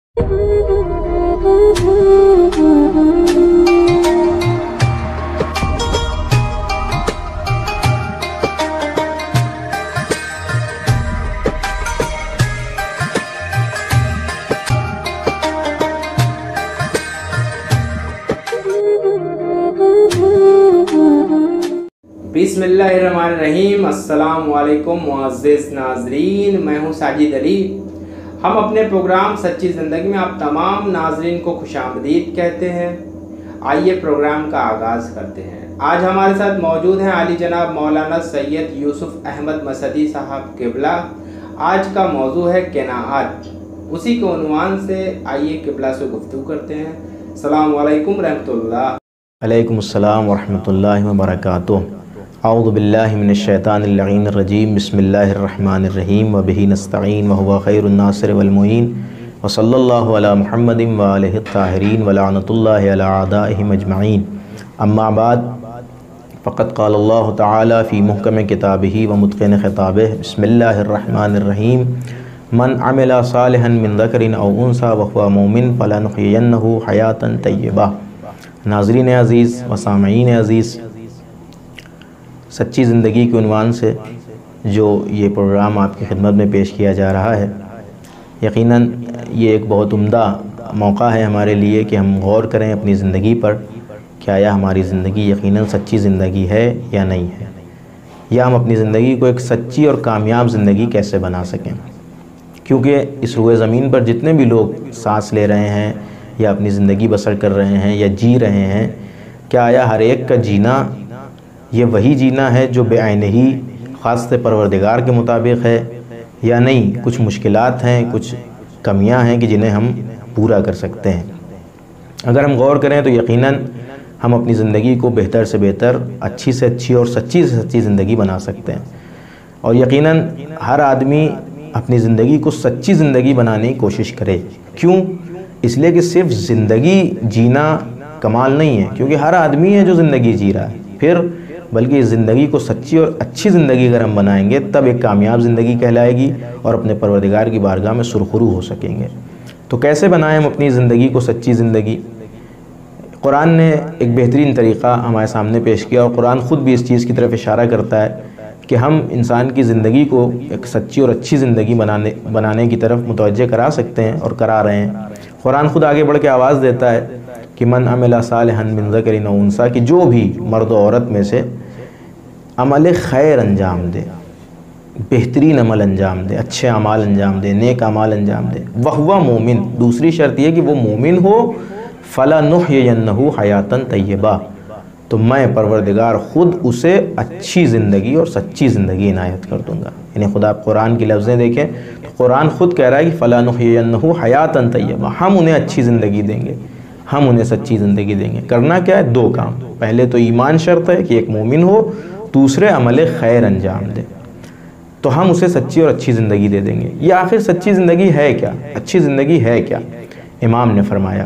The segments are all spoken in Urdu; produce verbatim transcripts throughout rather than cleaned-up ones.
बिस्मिल्लाहिर्रहमानिर्रहीम। अस्सलाम वालेकुम मुअज़्ज़िज़ नाज़रीन, मैं हूँ साजिद अली। हम अपने प्रोग्राम सच्ची ज़िंदगी में आप तमाम नाज़रीन को खुशामदीद कहते हैं। आइए प्रोग्राम का आगाज़ करते हैं। आज हमारे साथ मौजूद हैं आली जनाब मौलाना सैयद यूसुफ अहमद मसदी साहब क़िबला। आज का मौजू है क़नाअत। उसी के उन्वान से आइए क़िबला से गुफ्तगू करते हैं। अस्सलाम वालेकुम रहमतुल्लाह। अलैकुमुस्सलाम व रहमतुल्लाहि व बरकातुहू। अऊज़ु बिल्लाहि मिनश शैतानिर लईनिर रजीम। बिस्मिल्लाहिर रहमानिर रहीम व बिही नस्तईन व हुवा खैरुन नासिर वल मुईन व सल्लल्लाहु अला मुहम्मदिन व आलिहि ताहिरीन व लअनतुल्लाहि अला अअदाइहिम अजमईन। अम्मा बाद फ़क़द क़ाल अल्लाहु तआला फ़ी मुहकम किताबिही व मुत्क़िन ख़िताबिही। बिस्मिल्लाहिर रहमानिर रहीम। मन अमिला सालिहन मिन ज़करिन औ उन्सा व हुवा मुमिन फ़लनुहयियन्नहु हयातन तय्यबा। नाज़रीन अज़ीज़ व सामईन अज़ीज़, सच्ची ज़िंदगी के उन्वान से जो ये प्रोग्राम आपकी खिदमत में पेश किया जा रहा है, यकीनन ये एक बहुत उम्दा मौका है हमारे लिए कि हम गौर करें अपनी ज़िंदगी पर कि आया हमारी ज़िंदगी यकीनन सच्ची ज़िंदगी है या नहीं है, या हम अपनी ज़िंदगी को एक सच्ची और कामयाब ज़िंदगी कैसे बना सकें। क्योंकि इस रुए ज़मीन पर जितने भी लोग सांस ले रहे हैं या अपनी ज़िंदगी बसर कर रहे हैं या जी रहे हैं, क्या आया हर एक का जीना ये वही जीना है जो बेआइन ही ख़ास परवरदिगार के मुताबिक है या नहीं? कुछ मुश्किलात हैं, कुछ कमियां हैं कि जिन्हें हम पूरा कर सकते हैं। अगर हम गौर करें तो यकीनन हम अपनी ज़िंदगी को बेहतर से बेहतर, अच्छी से अच्छी और सच्ची से सच्ची ज़िंदगी बना सकते हैं। और यकीनन हर आदमी अपनी ज़िंदगी को सच्ची ज़िंदगी बनाने की कोशिश करे। क्यों? इसलिए कि सिर्फ ज़िंदगी जीना कमाल नहीं है, क्योंकि हर आदमी है जो ज़िंदगी जी रहा है, फिर बल्कि इस ज़िंदगी को सच्ची और अच्छी ज़िंदगी अगर हम बनाएंगे तब एक कामयाब ज़िंदगी कहलाएगी और अपने परवरदिगार की बारगाह में सुरखरू हो सकेंगे। तो कैसे बनाएं हम अपनी ज़िंदगी को सच्ची ज़िंदगी? कुरान ने एक बेहतरीन तरीक़ा हमारे सामने पेश किया और कुरान ख़ुद भी इस चीज़ की तरफ इशारा करता है कि हम इंसान की ज़िंदगी को एक सच्ची और अच्छी ज़िंदगी बनाने बनाने की तरफ मुतवज्जे करा सकते हैं और करा रहे हैं। कुरान ख़ुद आगे बढ़ के आवाज़ देता है कि मन अमिला सालिहन मिन ज़करिन औ उन्सा, कि जो भी मर्द औरत में से अमल खैर अंजाम दे, बेहतरीन अमल अंजाम दे, अच्छे अमाल अंजाम दे, नेक अमाल अंजाम दे, वहुवा मोमिन, दूसरी शर्त यह कि वो मोमिन हो, फ़लनुहयियन्नहु हयातन तय्यबा, तो मैं परवरदिगार ख़ुद उसे अच्छी ज़िंदगी और सच्ची ज़िंदगी इनायत कर दूँगा। यानी खुदा आप कुरान की लफ्ज़ें देखें तो कुरान ख़ुद कह रहा है कि फ़लनुहयियन्नहु हयातन तय्यबा, हम उन्हें अच्छी ज़िंदगी देंगे, हम उन्हें सच्ची ज़िंदगी देंगे। करना क्या है? दो काम। पहले तो ईमान शर्त है कि एक मोमिन हो, दूसरे अमल खैर अंजाम दे, तो हम उसे सच्ची और अच्छी ज़िंदगी दे देंगे। ये आखिर सच्ची ज़िंदगी है क्या? अच्छी ज़िंदगी है क्या? इमाम ने फरमाया,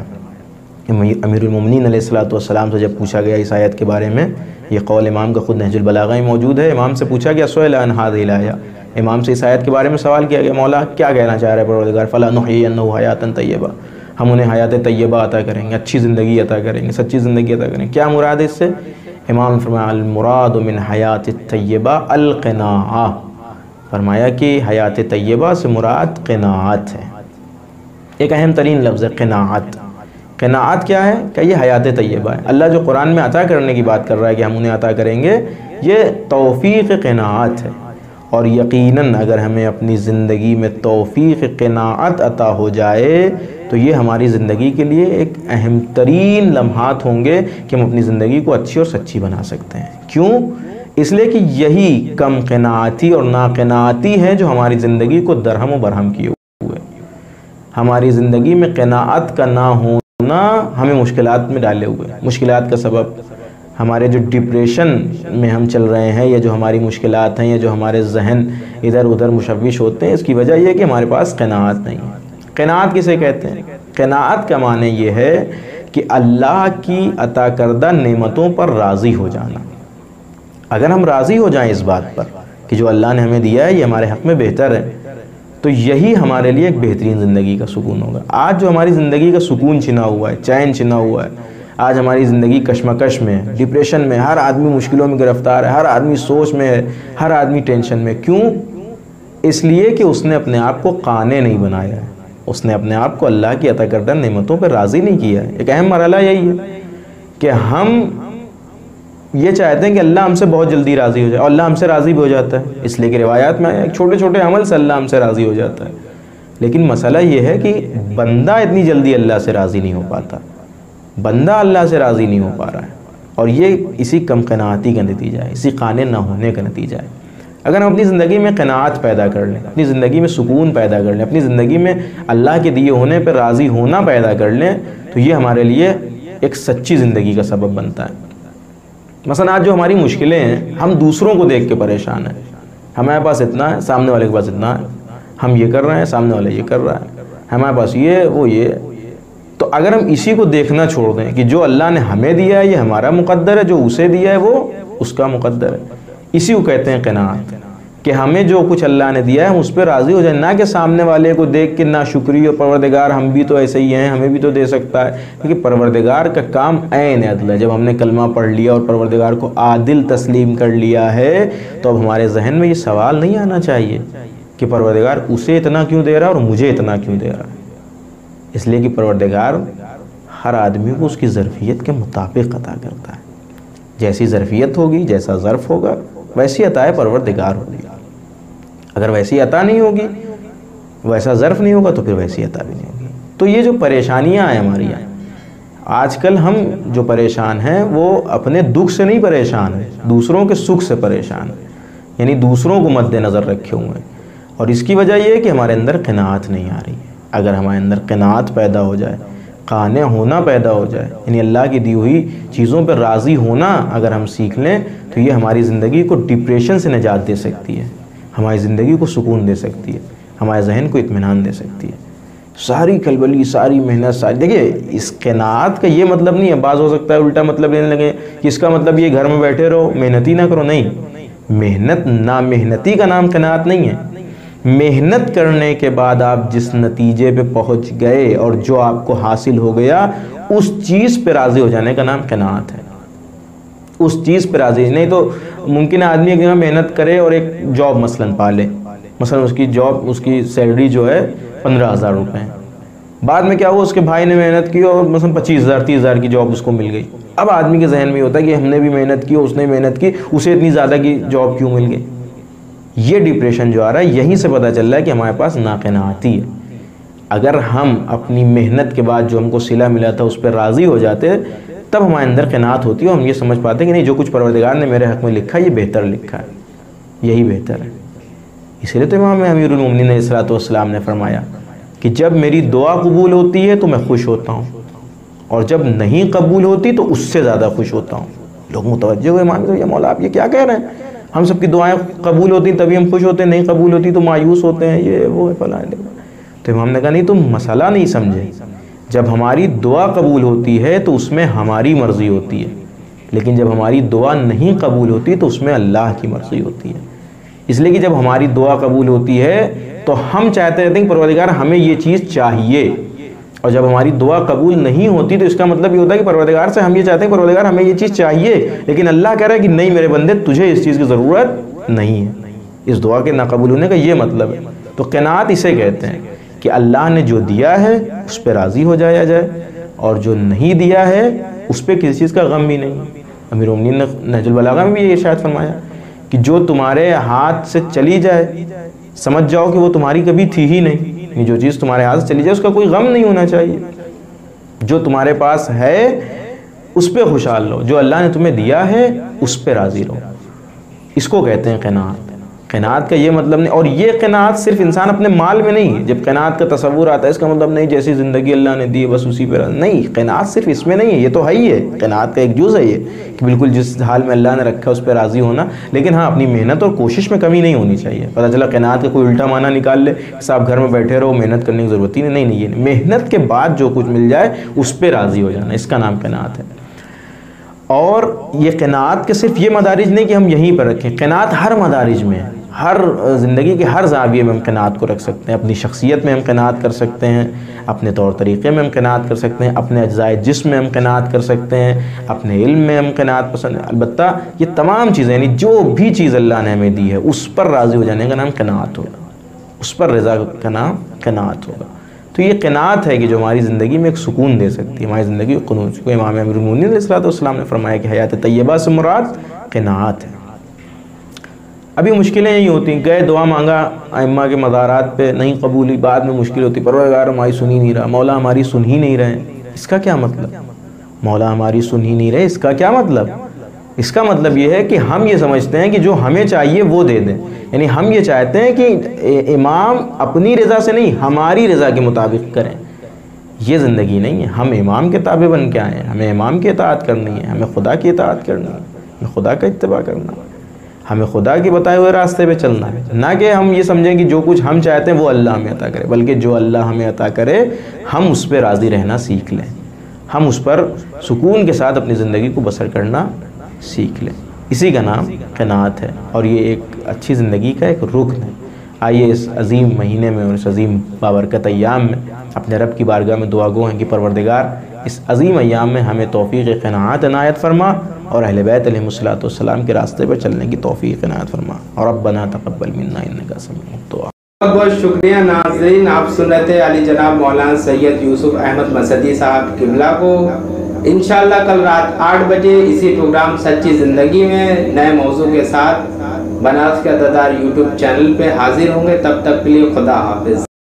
अमीरुल मोमिनीन अलैहिस्सलातु वस्सलाम से जब पूछा गया इस आयत के बारे में, ये कौल इमाम का खुद नहजुल बलागा में मौजूद है। इमाम से पूछा गया सुअल अन हाज़िहिल आया, इमाम से इस आयत के बारे में सवाल किया गया, मौला क्या कहना चाह रहा है परवरदिगार? फ़लनुहयियन्नहु हयातन तय्यबा, हम उन्हें हयात तय्यबा अता करेंगे, अच्छी ज़िंदगी अता करेंगे, सच्ची ज़िंदगी अता करेंगे। क्या मुराद है इससे? इमाम फरमाया अल मुराद मिन हयात तय्यबा अल क़नाआ, फरमाया कि हयात तय्यबा से मुराद क़नाअत है। एक अहम तरीन लफ्ज़ है क़नाअत। क़नाअत क्या है? क्या ये हयात तय्यबा है। अल्लाह जो कुरान में अता करने की बात कर रहा है कि हम उन्हें अता करेंगे, ये तौफ़ीक़ क़नाअत है। और यकीनन अगर हमें अपनी ज़िंदगी में तौफ़ीक़ क़नाअत अता हो जाए तो ये हमारी ज़िंदगी के लिए एक अहम तरीन लम्हात होंगे कि हम अपनी ज़िंदगी को अच्छी और सच्ची बना सकते हैं। क्यों? इसलिए कि यही कम क़नाअती और नाक़नाअती है जो हमारी ज़िंदगी को दरहम व बरहम किए हुए। हमारी ज़िंदगी में क़नाअत का ना होना हमें मुश्किलात में डाले हुए। मुश्किलात का सबब हमारे जो डिप्रेशन में हम चल रहे हैं, या जो हमारी मुश्किलात हैं, या जो हमारे जहन इधर उधर मुशव्विश होते हैं, इसकी वजह यह है कि हमारे पास क़नाअत नहीं है। क़नाअत किसे कहते हैं? क़नाअत का माने ये है कि अल्लाह की अता करदा नेमतों पर राज़ी हो जाना। अगर हम राज़ी हो जाएं इस बात पर कि जो अल्लाह ने हमें दिया है ये हमारे हक़ में बेहतर है, تو یہی ہمارے لیے ایک بہترین زندگی کا سکون ہوگا۔ آج جو ہماری زندگی کا سکون چھنا ہوا ہے، چین چھنا ہوا ہے، آج ہماری زندگی کشمکش میں ہے، ڈپریشن میں، ہر آدمی مشکلوں میں گرفتار ہے، ہر آدمی سوچ میں ہے، ہر آدمی ٹینشن میں۔ کیوں؟ اس لیے کہ اس نے اپنے آپ کو قانع نہیں بنایا ہے، اس نے اپنے آپ کو اللہ کی عطا کردہ نعمتوں پہ راضی نہیں کیا ہے۔ ایک اہم مرحلہ یہی ہے کہ ہم یہ چاہتے ہیں کہ اللہ ہم سے بہت جلدی راضی ہو جائے، اور اللہ ہم سے راضی بھی ہو جاتا ہے، اس لیے کہ روایات میں ایک چھوٹے چھوٹے عمل سے اللہ ہم سے راضی ہو جاتا ہے۔ لیکن مسئلہ یہ ہے کہ بندہ اتنی جلدی اللہ سے راضی نہیں ہو پاتا، بندہ اللہ سے راضی نہیں ہو پا رہا ہے، اور یہ اسی کم قناعتی کا نتیجہ ہے، اسی قانع نہ ہونے کا نتیجہ ہے۔ اگر ہم اپنی زندگی میں قناعت پیدا کر لیں، اپنی زندگی میں سکون پیدا کر لیں، اپنی زندگی میں اللہ کے دیے ہونے پہ راضی ہونا پیدا کر لیں، تو یہ ہمارے لیے ایک سچی زندگی کا سبب بنتا ہے۔ مثلا آج جو ہماری مشکلیں ہیں، ہم دوسروں کو دیکھ کے پریشان ہیں، ہمارے پاس اتنا ہے، سامنے والے کے پاس اتنا ہے، ہم یہ کر رہے ہیں، سامنے والے یہ کر رہا ہے، ہمارے پاس یہ وہ یہ۔ تو اگر ہم اسی کو دیکھنا چھوڑ دیں کہ جو اللہ نے ہمیں دیا ہے یہ ہمارا مقدر ہے، جو اسے دیا ہے وہ اس کا مقدر ہے، اسی کو کہتے ہیں قناعت، کہ ہمیں جو کچھ اللہ نے دیا ہے ہم اس پہ راضی ہو جائیں، نہ کہ سامنے والے کو دیکھ کے ناشکری اور پروردگار ہم بھی تو ایسے ہی ہیں، ہمیں بھی تو دے سکتا ہے۔ کیونکہ پروردگار کا کام عین عدل ہے۔ جب ہم نے کلمہ پڑھ لیا اور پروردگار کو عادل تسلیم کر لیا ہے تو اب ہمارے ذہن میں یہ سوال نہیں آنا چاہیے کہ پروردگار اسے اتنا کیوں دے رہا ہے اور مجھے اتنا کیوں دے رہا ہے، اس لیے کہ پروردگار ہر آدمی کو اس کی ظرفیت کے مطابق عطا کرتا ہے۔ جیسی ظرفیت ہوگی، جیسا ظرف ہوگا، ویسی عطا پروردگار ہوگی۔ اگر ویسی عطا نہیں ہوگی، ویسا ظرف نہیں ہوگا، تو پھر ویسی عطا بھی نہیں ہوگی۔ تو یہ جو پریشانیاں ہیں ہماری یہاں آج کل، ہم جو پریشان ہیں وہ اپنے دکھ سے نہیں پریشان ہیں، دوسروں کے سکھ سے پریشان ہیں، یعنی دوسروں کو مد نظر رکھے ہوئے ہیں۔ اور اس کی وجہ یہ ہے کہ ہمارے اندر قناعت نہیں آ رہی ہے۔ اگر ہمارے اندر قناعت پیدا ہو جائے، قانع ہونا پیدا ہو جائے، یعنی اللہ کی دی ہوئی چیزوں پہ راضی ہونا اگر ہم سیکھ لیں، تو یہ ہماری زندگی کو ڈپریشن سے نجات دے سکتی ہے، ہماری زندگی کو سکون دے سکتی ہے، ہمارے ذہن کو اطمینان دے سکتی ہے۔ ساری کلبلی، ساری محنت، ساری دیکھیے، اس قناعت کا یہ مطلب نہیں ہے، بعض ہو سکتا ہے الٹا مطلب لینے لگے کہ اس کا مطلب یہ گھر میں بیٹھے رہو، محنت ہی نہ کرو۔ نہیں، محنت نا محنتی کا نام قناعت نہیں ہے۔ محنت کرنے کے بعد آپ جس نتیجے پہ پہنچ گئے اور جو آپ کو حاصل ہو گیا، اس چیز پہ راضی ہو جانے کا نام قناعت ہے۔ اس چیز پہ راضی نہیں تو ممکن ہے آدمی کہ محنت کرے اور ایک جاب مثلاً پا لے، مثلا اس کی جاب، اس کی سیلری جو ہے پندرہ ہزار روپے ہیں، بعد میں کیا ہوا، اس کے بھائی نے محنت کی اور مثلا پچیس ہزار تیس ہزار کی جاب اس کو مل گئی۔ اب آدمی کے ذہن میں یہ ہوتا ہے کہ ہم نے بھی محنت کی، اس نے محنت کی، اسے اتنی زیادہ کی جاب کیوں مل گئی؟ یہ ڈپریشن جو آ رہا ہے، یہیں سے پتہ چل رہا ہے کہ ہمارے پاس ناقناعتی ہے۔ اگر ہم اپنی محنت کے بعد جو ہم کو صلہ ملا تھا اس پہ راضی ہو جاتے، تب ہمارے اندر قناعت ہوتی ہے، اور ہم یہ سمجھ پاتے ہیں کہ نہیں، جو کچھ پروردگار نے میرے حق میں لکھا ہے یہ بہتر لکھا ہے، یہی بہتر ہے۔ اس لیے تو امام امیر المومنین علیہ الصلوۃ والسلام نے فرمایا کہ جب میری دعا قبول ہوتی ہے تو میں خوش ہوتا ہوں، اور جب نہیں قبول ہوتی تو اس سے زیادہ خوش ہوتا ہوں۔ لوگ متوجہ ہوئے، امام تو یہ مولا آپ یہ کیا کہہ رہے ہیں؟ ہم سب کی دعائیں قبول ہوتی تبھی ہم خوش ہوتے ہیں، نہیں قبول ہوتی تو مایوس ہوتے ہیں، یہ وہ فلاں۔ تو امام نے کہا نہیں، تم مسئلہ نہیں سمجھے، جب ہماری دعا قبول ہوتی ہے تو اس میں ہماری مرضی ہوتی ہے، لیکن جب ہماری دعا نہیں قبول ہوتی تو اس میں اللہ کی مرضی ہوتی ہے۔ اس لیے کہ جب ہماری دعا قبول ہوتی ہے تو ہم چاہتے رہتے ہیں کہ پروردگار ہمیں یہ چیز چاہیے، اور جب ہماری دعا قبول نہیں ہوتی تو اس کا مطلب یہ ہوتا ہے کہ پروردگار سے ہم یہ چاہتے ہیں پروردگار ہمیں یہ چیز چاہیے، لیکن اللہ کہہ رہا ہے کہ نہیں میرے بندے، تجھے اس چیز کی ضرورت نہیں ہے۔ اس دعا کے نہ قبول ہونے کا یہ مطلب ہے۔ تو قناعت اسے کہتے ہیں کہ اللہ نے جو دیا ہے اس پہ راضی ہو جایا جائے، اور جو نہیں دیا ہے اس پہ کسی چیز کا غم بھی نہیں۔ امیر المومنین نے نہج البلاغہ میں بھی یہ ارشاد فرمایا کہ جو تمہارے ہاتھ سے چلی جائے سمجھ جاؤ کہ وہ تمہاری کبھی تھی ہی نہیں، یعنی جو چیز تمہارے ہاتھ سے چلی جائے اس کا کوئی غم نہیں ہونا چاہیے۔ جو تمہارے پاس ہے اس پہ خوشحال رہو، جو اللہ نے تمہیں دیا ہے اس پہ راضی رہو۔ اس کو کہتے ہیں قناعت۔ قناعت کا یہ مطلب نہیں، اور یہ قناعت صرف انسان اپنے مال میں نہیں ہے۔ جب قناعت کا تصور آتا ہے اس کا مطلب نہیں جیسی زندگی اللہ نے دی ہے بس اسی پہ راضی نہیں۔ قناعت صرف اس میں نہیں ہے، یہ تو ہے ہی ہے، قناعت کا ایک جز ہے یہ کہ بالکل جس حال میں اللہ نے رکھا اس پہ راضی ہونا، لیکن ہاں اپنی محنت اور کوشش میں کمی نہیں ہونی چاہیے۔ پتہ چلا قناعت کا کوئی الٹا معنی نکال لے کہ صاحب گھر میں بیٹھے رہو، محنت کرنے کی ضرورت ہی نہیں۔ نہیں نہیں، یہ نہیں، محنت کے بعد جو کچھ مل جائے اس پہ راضی ہو جانا، اس کا نام قناعت ہے۔ اور یہ قناعت کے صرف یہ مدارج نہیں کہ ہم یہیں پر رکھیں، قناعت ہر مدارج میں ہے، ہر زندگی کے ہر زاویے میں ہم قناعت کو رکھ سکتے ہیں. اپنی شخصیت میں ہم قناعت کر سکتے ہیں, اپنے طور طریقے میں ہم قناعت کر سکتے ہیں, اپنے اجزائے جسم میں ہم قناعت کر سکتے ہیں, اپنے علم میں ہم قناعت پسند. البتہ یہ تمام چیزیں یعنی جو بھی چیز اللہ نے ہمیں دی ہے اس پر راضی ہو جانے کا نام قناعت ہوگا, اس پر رضا کا نام قناعت ہوگا. تو یہ قناعت ہے کہ جو ہماری زندگی میں ایک سکون دے سکتی ہے, ہماری زندگی کو قنوت. کو امام امیر المومنین علیہ الصلوۃ والسلام نے فرمایا کہ حیات طیبہ سے مراد قناعت ہے. ابھی مشکلیں یہی ہوتی ہیں, گئے دعا مانگا ائمہ کے مزارات پہ, نہیں قبولی, بعد میں مشکل ہوتی, پروردگار ہماری سن ہی نہیں رہا, مولا ہماری سن ہی نہیں رہے. اس کا کیا مطلب؟ مولا ہماری سن ہی نہیں رہے, اس کا کیا مطلب؟ اس کا مطلب یہ ہے کہ ہم یہ سمجھتے ہیں کہ جو ہمیں چاہیے وہ دے دیں. یعنی ہم یہ چاہتے ہیں کہ امام اپنی رضا سے نہیں ہماری رضا کے مطابق کریں. یہ زندگی نہیں ہے. ہم امام کے تابع بن کے آئے ہیں, ہمیں امام کی اطاعت کرنی ہے, ہمیں خدا کی اطاعت کرنی ہے, ہمیں خدا کا اتباع کرنا ہے, ہمیں خدا کے بتائے ہوئے راستے پہ چلنا ہے. نہ کہ ہم یہ سمجھیں کہ جو کچھ ہم چاہتے ہیں وہ اللہ ہمیں عطا کرے, بلکہ جو اللہ ہمیں عطا کرے ہم اس پہ راضی رہنا سیکھ لیں, ہم اس پر سکون کے ساتھ اپنی زندگی کو بسر کرنا سیکھ لیں. اسی کا نام قناعت ہے, اور یہ ایک اچھی زندگی کا ایک رکن ہے. آئیے اس عظیم مہینے میں اور اس عظیم بابرکت ایام میں اپنے رب کی بارگاہ میں دعا گو ہیں کہ پروردگار اس عظیم ایام میں ہمیں توفیق قناعت عنایت فرما, اور اہل بیت علیہم الصلوۃ والسلام کے راستے پر چلنے کی توفیق عنایت فرما. اور ربنا تقبل منا انک سمیع الدعاء. بہت بہت شکریہ ناظرین, آپ سن رہے تھے علی جناب مولانا سید یوسف احمد مسدی صاحب قبلہ کو. انشاءاللہ کل رات آٹھ بجے اسی پروگرام سچی زندگی میں نئے موضوع کے ساتھ بنارس کا ددار یوٹیوب چینل پہ حاضر ہوں گے. تب تک کے لیے خدا حافظ.